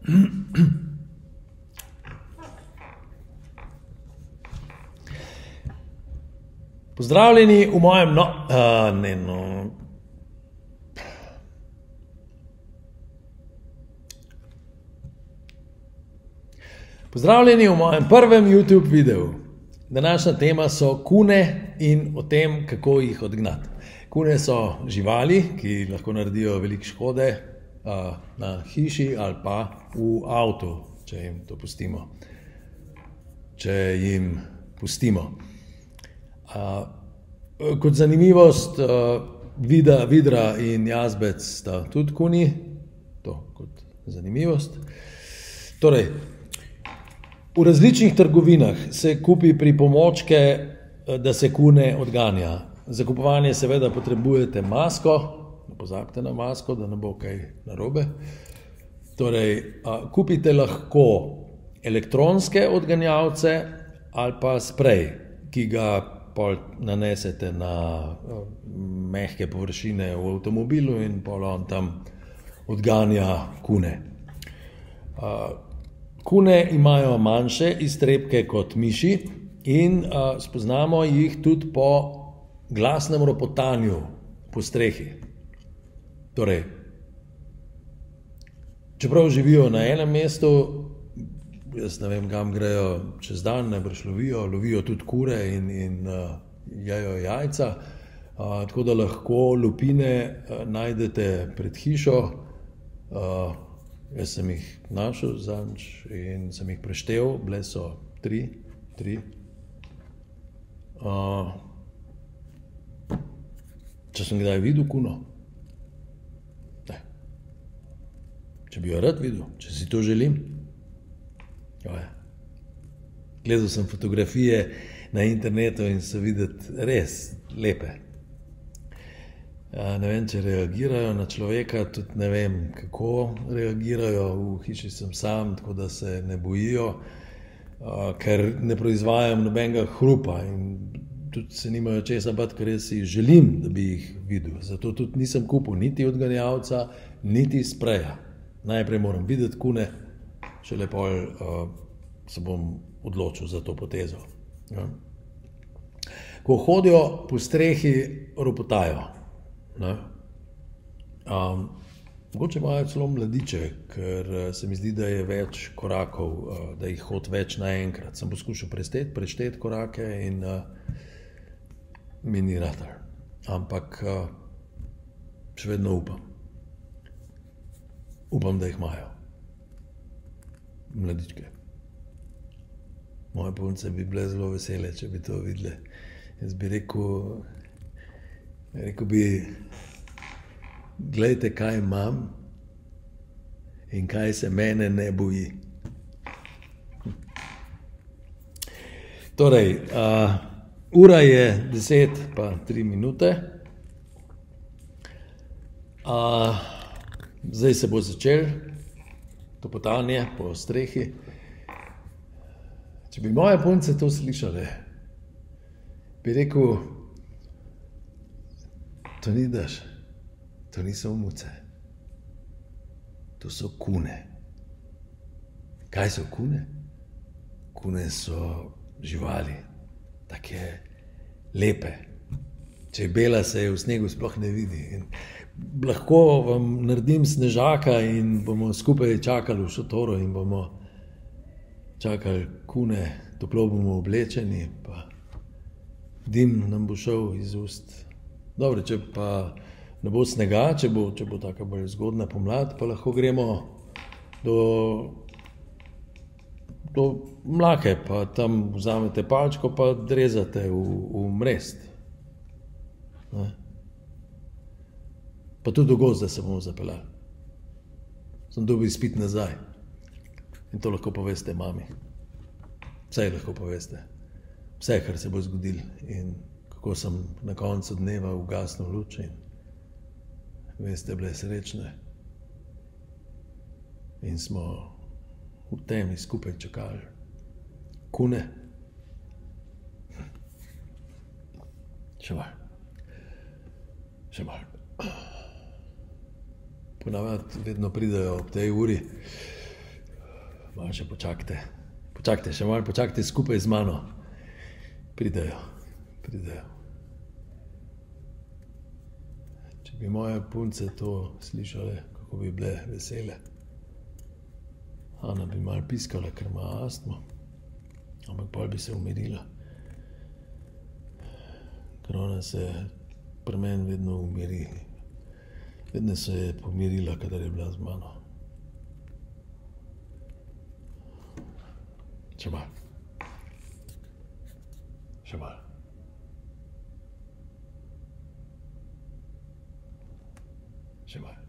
Pozdravljeni v mojem Pozdravljeni v mojem prvem YouTube videu. Današnja tema so kune in o tem, kako jih odgnati. Kune so živali, ki lahko naredijo veliko škode na hiši ali pa v avtu, če jim to pustimo. Kot zanimivost, vidra in jazbec sta tudi kuni, to kot zanimivost. Torej, v različnih trgovinah se kupi pripomočke, da se kune odganja. Za kupovanje seveda potrebujete masko, ne pozabite na masko, da ne bo kaj narobe. Torej, kupite lahko elektronske odganjalce ali pa sprej, ki ga pol nanesete na mehke površine v avtomobilu in pol on tam odganja kune. Kune imajo manjše iztrebke kot miši in spoznamo jih tudi po glasnem ropotanju po strehi. Torej, čeprav živijo na enem mestu, jaz ne vem, kam grejo čez dan, najbrž lovijo tudi kure in jejo jajca, tako da lahko lupine najdete pred hišo. Jaz sem jih našel zadnjič in sem jih preštel, bile so tri. Če sem kdaj videl kuno? Ne. Če bi jo rad videl, če si to želim? Gledal sem fotografije na internetu in so videti res lepe. Ne vem, če reagirajo na človeka, tudi ne vem, kako reagirajo. V hiši sem sam, tako da se ne bojijo, ker ne proizvajam nobenega hrupa in tudi se nimajo česa bati, ker jaz si želim, da bi jih videl. Zato tudi nisem kupil niti odganjalca, niti spreja. Najprej moram videti kune, šele pol se bom odločil za to potezo. Ko hodijo po strehi, ropotajo. Mogoče imajo celo mladiče, ker se mi zdi, da je več korakov, da jih hodi več naenkrat. Sem poskušal prešteti korake in mi ni ratalo. Ampak še vedno upam. Upam, da jih imajo. Mladičke. Moje punce bi bile zelo vesele, če bi to videle. Jaz bi rekel bi, glejte, kaj imam in kaj se mene ne boji. Torej, ura je 10:03. Zdaj se bo začelo topotanje po strehi. Če bi moje punce to slišale, bi rekel, to ni dež, to niso muce, to so kune. Kaj so kune? Kune so živali, take lepe. Če je bela, se je v snegu sploh ne vidi. In lahko vam naredim snežaka in bomo skupaj čakali v šotoru in bomo čakali kune, toplo bomo oblečeni, pa dim nam bo šel iz ust. Dobro, če pa ne bo snega, če bo taka bolj zgodna pomlad, pa lahko gremo do Mlake, pa tam vzamete palčko, pa drezate v mrest. Pa tudi do gozda se bomo zapeljali. Sem dobil izpit nazaj. In to lahko poveste mami. Vse lahko poveste. Vse, kar se bo zgodilo in kako sem na koncu dneva ugasnil luč in veste, bile srečne. In smo v temi skupaj čakali. Kune. Še malo. Ponavadi vedno pridejo ob tej uri. malo še počakajte. Počakajte, še malo počakajte skupaj z mano. Pridejo. Če bi moje punce to slišale, kako bi bile vesele. Ana bi malo piskala, ker ima astmo, ampak pol bi se umirila. Ker ona se pri meni vedno umiri. Vedno se je pomirila, kadar je bila z mano. Še malo. Še malo. Še malo.